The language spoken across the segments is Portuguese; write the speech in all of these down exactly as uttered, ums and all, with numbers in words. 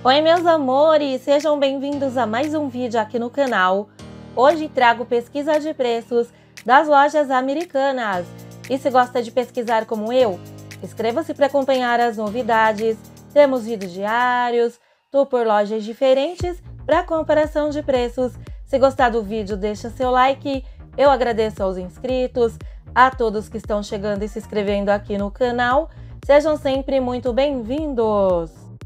Oi meus amores, sejam bem-vindos a mais um vídeo aqui no canal. Hoje trago pesquisa de preços das lojas americanas. E se gosta de pesquisar como eu, inscreva-se para acompanhar as novidades. Temos vídeos diários, tour por lojas diferentes para comparação de preços. Se gostar do vídeo, deixa seu like. Eu agradeço aos inscritos, a todos que estão chegando e se inscrevendo aqui no canal. Sejam sempre muito bem-vindos!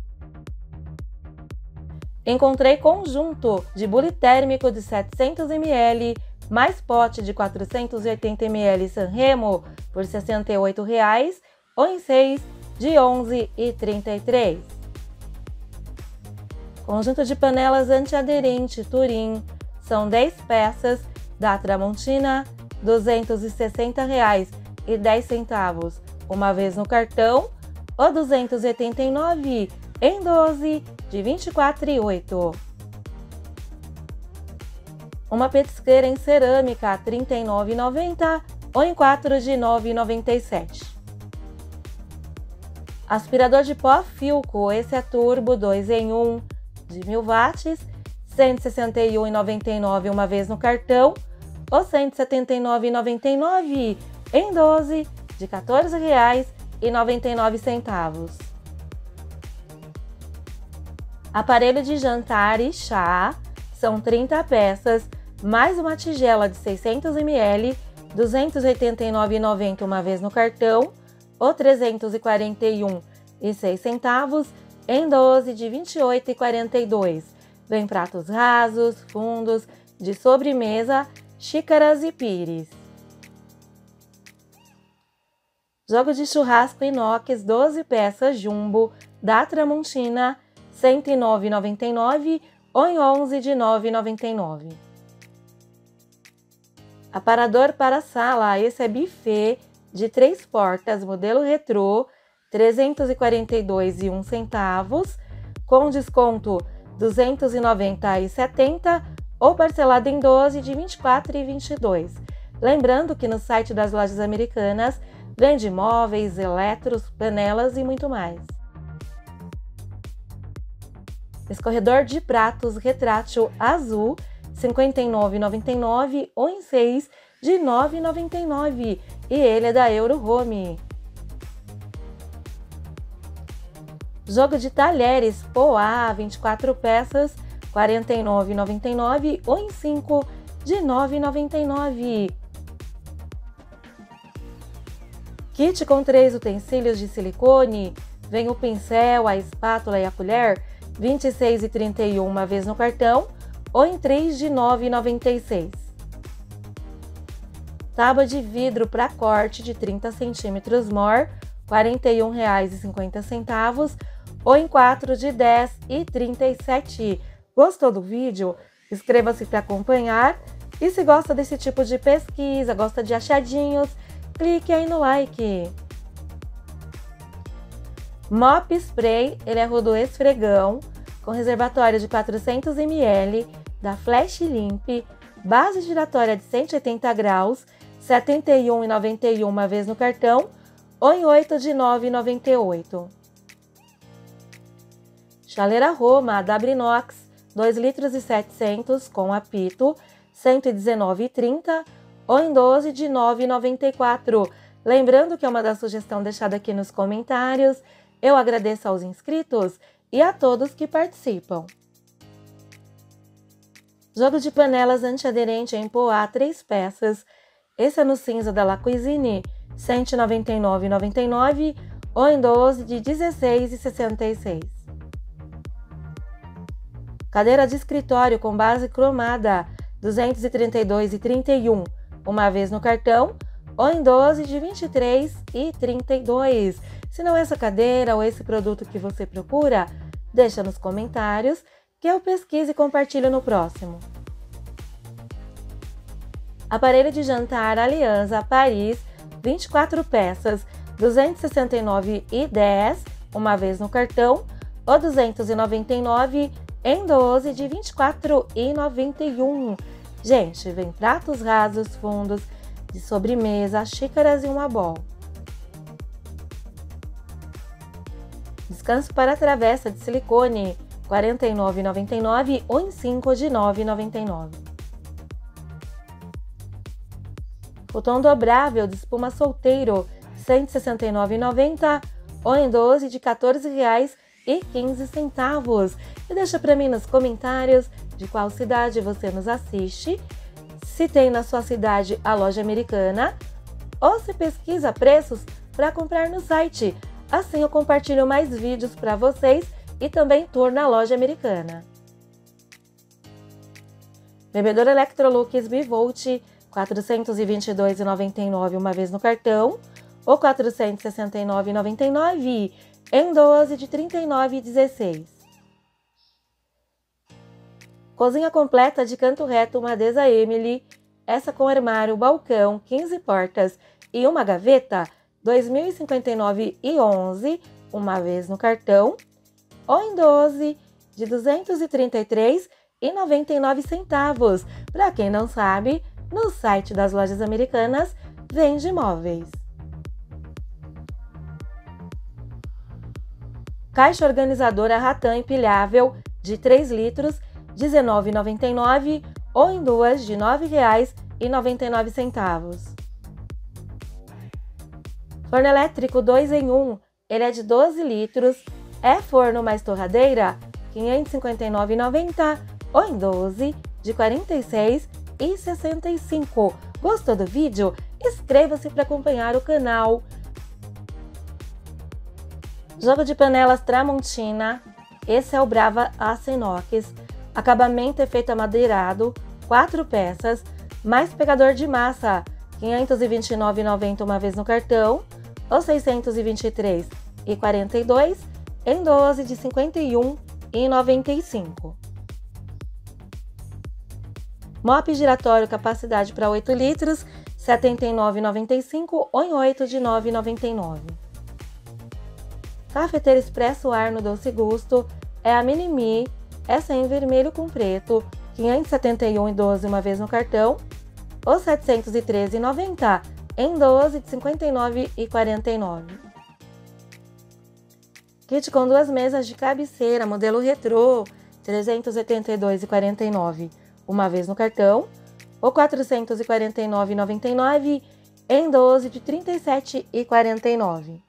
Encontrei conjunto de bule térmico de setecentos mililitros mais pote de quatrocentos e oitenta mililitros Sanremo por sessenta e oito reais ou em seis de onze reais e trinta e três centavos. Conjunto de panelas antiaderente Turim são dez peças da Tramontina, duzentos e sessenta reais e dez centavos uma vez no cartão ou duzentos e oitenta e nove reais em doze de vinte e quatro reais e oito centavos. Uma petisqueira em cerâmica trinta e nove reais e noventa centavos ou em quatro de nove reais e noventa e sete centavos. Aspirador de pó Philco, esse é turbo dois em um de mil watts, cento e sessenta e um reais e noventa e nove centavos uma vez no cartão ou cento e setenta e nove reais e noventa e nove centavos em doze de quatorze reais e noventa e nove centavos. Aparelho de jantar e chá, são trinta peças, mais uma tigela de seiscentos mililitros, duzentos e oitenta e nove reais e noventa centavos uma vez no cartão, ou trezentos e quarenta e um reais e seis centavos, em doze de vinte e oito reais e quarenta e dois centavos. Vem pratos rasos, fundos, de sobremesa, xícaras e pires. Jogo de churrasco inox doze peças jumbo da Tramontina, cento e nove reais e noventa e nove centavos ou em onze de nove reais e noventa e nove centavos. Aparador para sala, esse é buffet de três portas, modelo retrô, trezentos e quarenta e dois reais e um centavo, com desconto duzentos e noventa reais e setenta centavos ou parcelado em doze de vinte e quatro reais e vinte e dois centavos. Lembrando que no site das lojas americanas vende móveis, eletros, panelas e muito mais. Escorredor de pratos retrátil azul, cinquenta e nove reais e noventa e nove centavos ou em seis de nove reais e noventa e nove centavos e ele é da Euro Home. Jogo de talheres Poá, vinte e quatro peças, quarenta e nove reais e noventa e nove centavos ou em cinco de nove reais e noventa e nove centavos. Kit com três utensílios de silicone, vem o pincel, a espátula e a colher, vinte e seis reais e trinta e um centavos uma vez no cartão ou em três de nove reais e noventa e seis centavos. Tábua de vidro para corte de trinta centímetros mor, quarenta e um reais e cinquenta centavos ou em quatro de dez reais e trinta e sete centavos. Gostou do vídeo? Inscreva-se para acompanhar e se gosta desse tipo de pesquisa, gosta de achadinhos, clique aí no like. Mop Spray, ele é rodo esfregão, com reservatório de quatrocentos mililitros, da Flash Limp, base giratória de cento e oitenta graus, setenta e um reais e noventa e um centavos uma vez no cartão, ou em oito de nove reais e noventa e oito centavos. Chaleira Roma, da Brinox, dois litros e setecentos com apito, cento e dezenove reais e trinta centavos, ou em doze de nove reais e noventa e quatro centavos. Lembrando que é uma da sugestão deixada aqui nos comentários. Eu agradeço aos inscritos e a todos que participam. Jogo de panelas antiaderente em Poá, três peças. Esse é no cinza da La Cuisine, cento e noventa e nove reais e noventa e nove centavos ou em doze de dezesseis reais e sessenta e seis centavos. Cadeira de escritório com base cromada, duzentos e trinta e dois reais e trinta e um centavos uma vez no cartão ou em doze de vinte e três reais e trinta e dois centavos. Se não é essa cadeira ou esse produto que você procura, deixa nos comentários que eu pesquiso e compartilho no próximo. Aparelho de jantar Aliança Paris, vinte e quatro peças, duzentos e sessenta e nove reais e dez centavos uma vez no cartão ou duzentos e noventa e nove reais em doze de vinte e quatro reais e noventa e um centavos. Gente, vem pratos rasos, fundos, de sobremesa, xícaras e uma bowl. Descanso para travessa de silicone, quarenta e nove reais e noventa e nove centavos ou em cinco de nove reais e noventa e nove centavos. Futon dobrável de espuma solteiro, cento e sessenta e nove reais e noventa centavos ou em doze de quatorze reais e quinze centavos. E deixa para mim nos comentários de qual cidade você nos assiste, se tem na sua cidade a loja Americana ou se pesquisa preços para comprar no site. Assim eu compartilho mais vídeos para vocês e também tour na loja Americana. Bebedor Electrolux Bivolt, quatrocentos e vinte e dois reais e noventa e nove centavos uma vez no cartão ou quatrocentos e sessenta e nove reais e noventa e nove centavos em doze de trinta e nove reais e dezesseis centavos. Cozinha completa de canto reto Madesa Emily, essa com armário, balcão, quinze portas e uma gaveta, dois mil e cinquenta e nove reais e onze centavos uma vez no cartão ou em doze de duzentos e trinta e três reais e noventa e nove centavos. Para quem não sabe, no site das lojas Americanas vende móveis. Caixa organizadora Ratan empilhável de três litros, dezenove reais e noventa e nove centavos ou em duas de nove reais e noventa e nove centavos. Forno elétrico dois em um, ele é de doze litros, é forno mais torradeira, quinhentos e cinquenta e nove reais e noventa centavos ou em doze de quarenta e seis reais e sessenta e cinco centavos. Gostou do vídeo? Inscreva-se para acompanhar o canal. Jogo de panelas Tramontina, esse é o Brava Aço Inox, acabamento efeito amadeirado, quatro peças, mais pegador de massa, quinhentos e vinte e nove reais e noventa centavos uma vez no cartão, ou seiscentos e vinte e três reais e quarenta e dois centavos em doze de cinquenta e um reais e noventa e cinco centavos. Mop giratório capacidade para oito litros, setenta e nove reais e noventa e cinco centavos ou em oito de nove reais e noventa e nove centavos. Cafeteira expresso ar no doce gusto, é a Mini-Me, essa é em vermelho com preto, quinhentos e setenta e um reais e doze centavos uma vez no cartão, ou setecentos e treze reais e noventa centavos em doze de cinquenta e nove reais e quarenta e nove centavos. Kit com duas mesas de cabeceira, modelo retrô, trezentos e oitenta e dois reais e quarenta e nove centavos uma vez no cartão, ou quatrocentos e quarenta e nove reais e noventa e nove centavos em doze de trinta e sete reais e quarenta e nove centavos.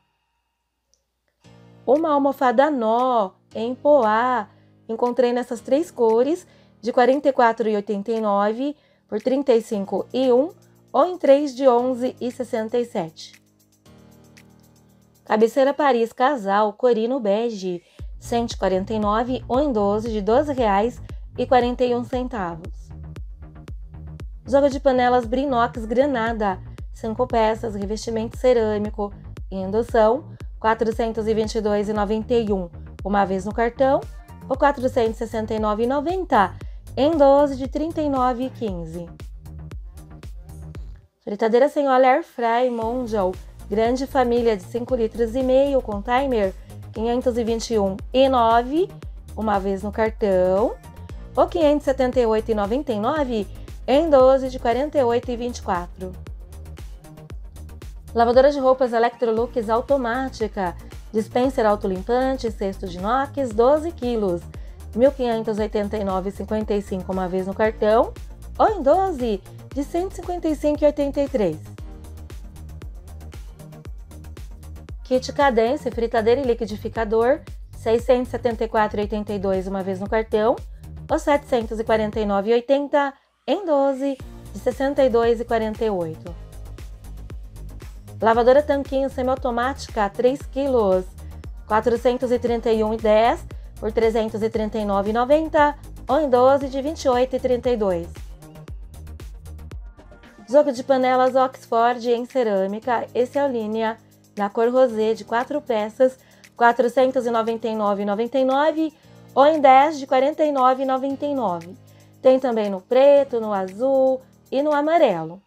Uma almofada nó em poá, encontrei nessas três cores, de quarenta e quatro reais e oitenta e nove centavos por trinta e cinco reais e um centavo ou em três de onze reais e sessenta e sete centavos. Cabeceira Paris Casal Corino Bege, cento e quarenta e nove reais ou em doze de doze reais e quarenta e um centavos. Jogo de panelas Brinox Granada, cinco peças, revestimento cerâmico e indução, quatrocentos e vinte e dois reais e noventa e um centavos uma vez no cartão, ou quatrocentos e sessenta e nove reais e noventa centavos em doze de trinta e nove reais e quinze centavos. Fritadeira sem óleo Air Fry Mondial, grande família de cinco litros e meio com timer, quinhentos e vinte e um reais e nove centavos uma vez no cartão, ou quinhentos e setenta e oito reais e noventa e nove centavos em doze de quarenta e oito reais e vinte e quatro centavos. Lavadora de roupas Electrolux automática, dispenser autolimpante, cesto de inox, doze quilos, mil quinhentos e oitenta e nove reais e cinquenta e cinco centavos uma vez no cartão, ou em doze de cento e cinquenta e cinco reais e oitenta e três centavos. Kit Cadence, fritadeira e liquidificador, seiscentos e setenta e quatro reais e oitenta e dois centavos uma vez no cartão, ou setecentos e quarenta e nove reais e oitenta centavos em doze de sessenta e dois reais e quarenta e oito centavos. Lavadora Tanquinho semiautomática, três quilos, quatrocentos e trinta e um reais e dez centavos por trezentos e trinta e nove reais e noventa centavos ou em doze de vinte e oito reais e trinta e dois centavos. Jogo de panelas Oxford em cerâmica, esse é a linha na cor rosé de quatro peças, quatrocentos e noventa e nove reais e noventa e nove centavos ou em dez de quarenta e nove reais e noventa e nove centavos. Tem também no preto, no azul e no amarelo.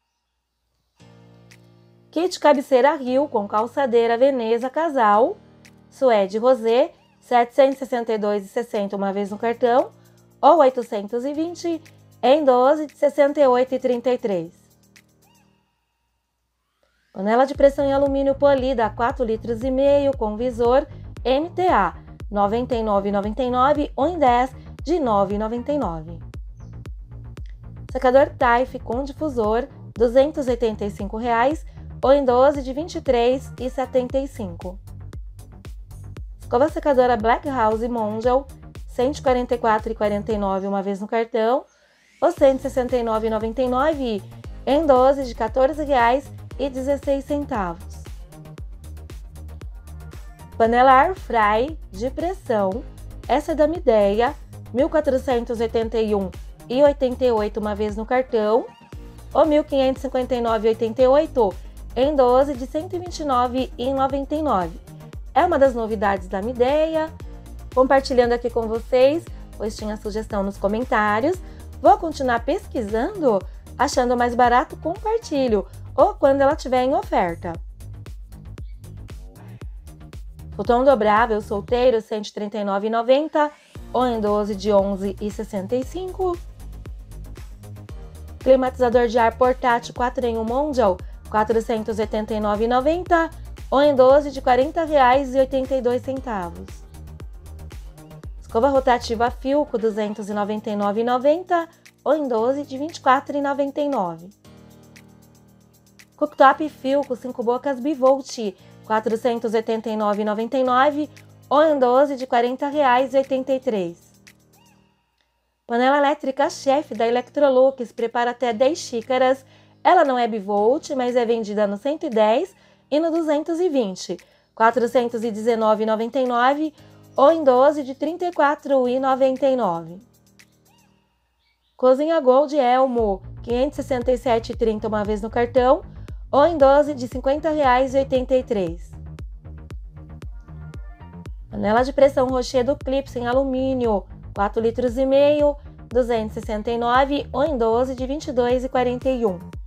Kit cabeceira Rio com calçadeira Veneza Casal, suede rosé, setecentos e sessenta e dois reais e sessenta centavos uma vez no cartão, ou oitocentos e vinte reais em doze de sessenta e oito reais e trinta e três centavos. Panela de pressão em alumínio polida, quatro litros e meio com visor M T A, noventa e nove reais e noventa e nove centavos ou em dez de nove reais e noventa e nove centavos. Secador Taif com difusor, duzentos e oitenta e cinco reais ou em doze de vinte e três reais e setenta e cinco centavos. Escova secadora Black House Mondial, cento e quarenta e quatro reais e quarenta e nove centavos uma vez no cartão ou cento e sessenta e nove reais e noventa e nove centavos em doze de quatorze reais e dezesseis centavos. Panela Air Fry de pressão, essa é da Midea, mil quatrocentos e oitenta e um reais e oitenta e oito centavos uma vez no cartão ou mil quinhentos e cinquenta e nove reais e oitenta e oito centavos em doze de cento e vinte e nove reais e noventa e nove centavos. É uma das novidades da Midea, compartilhando aqui com vocês, pois tinha sugestão nos comentários. Vou continuar pesquisando, achando mais barato, compartilho, ou quando ela estiver em oferta. Futon dobrável solteiro, cento e trinta e nove reais e noventa centavos, ou em doze de onze reais e sessenta e cinco centavos. Climatizador de ar portátil quatro em um Mondial, quatrocentos e oitenta e nove reais e noventa centavos, ou em doze de quarenta reais e oitenta e dois centavos. Escova rotativa Filco, duzentos e noventa e nove reais e noventa centavos, ou em doze de vinte e quatro reais e noventa e nove centavos. Cooktop Filco cinco bocas Bivolt, quatrocentos e oitenta e nove reais e noventa e nove centavos, ou em doze de quarenta reais e oitenta e três centavos. Panela elétrica Chef da Electrolux prepara até dez xícaras. Ela não é bivolt, mas é vendida no cento e dez e no duzentos e vinte, quatrocentos e dezenove reais e noventa e nove centavos, ou em doze de trinta e quatro reais e noventa e nove centavos. Cozinha Gold Elmo, quinhentos e sessenta e sete reais e trinta centavos uma vez no cartão, ou em doze de cinquenta reais e oitenta e três centavos. Panela de pressão Rocher do Clips em alumínio, quatro litros e meio, duzentos e sessenta e nove reais ou em doze de vinte e dois reais e quarenta e um centavos.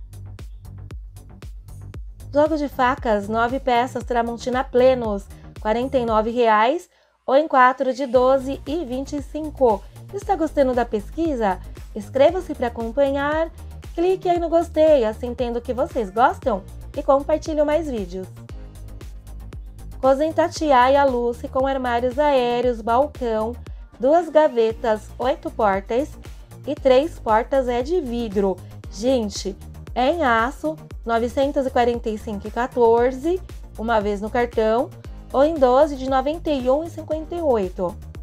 Jogo de facas, nove peças Tramontina Plenos, quarenta e nove reais ou em quatro de doze reais e vinte e cinco centavos. Está gostando da pesquisa? Inscreva-se para acompanhar, clique aí no gostei, assim entendo que vocês gostam e compartilhe mais vídeos. Cozinha Tatiaia Lucy com armários aéreos, balcão, duas gavetas, oito portas e três portas é de vidro. Gente, é em aço, novecentos e quarenta e cinco reais e quatorze centavos, uma vez no cartão, ou em doze de noventa e um reais e cinquenta e oito centavos.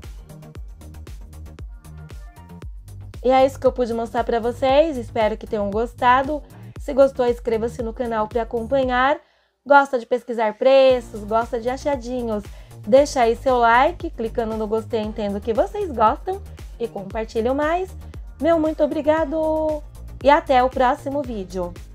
E é isso que eu pude mostrar para vocês, espero que tenham gostado. Se gostou, inscreva-se no canal para acompanhar. Gosta de pesquisar preços, gosta de achadinhos, deixa aí seu like, clicando no gostei, entendo que vocês gostam e compartilham mais. Meu muito obrigado e até o próximo vídeo.